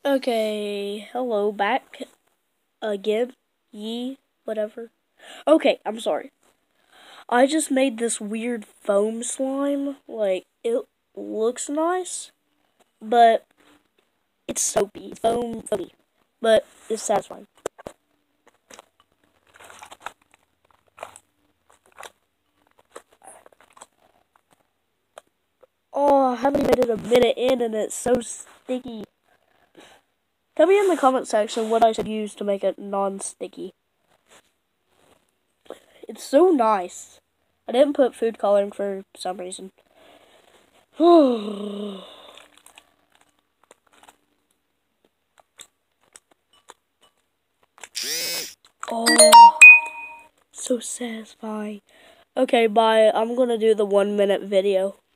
Okay, hello, back again, whatever. Okay, I'm sorry. I just made this weird foam slime. Like, it looks nice, but it's soapy. It's foamy, but it's satisfying. Oh, I haven't made it a minute in and it's so sticky. Tell me in the comment section what I should use to make it non-sticky. It's so nice. I didn't put food coloring for some reason. Oh, so satisfying. Okay, bye. I'm gonna do the 1 minute video.